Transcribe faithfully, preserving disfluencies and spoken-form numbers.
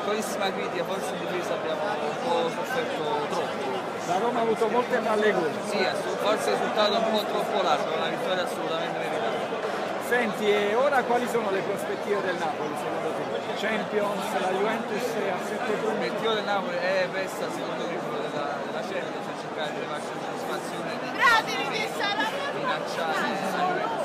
piccolissima critica, forse in difesa abbiamo un po' sofferto troppo. La Roma ha avuto molte palle gol. Sì, forse il risultato un po' troppo largo, una vittoria assolutamente meritata. Senti, e ora quali sono le prospettive del Napoli secondo te? Champions, la Juventus è a sette punti. L'obiettivo del Napoli è resta secondo me quello della, della Champions, cioè cercare di levarci una soddisfazione, minacciare la Juventus.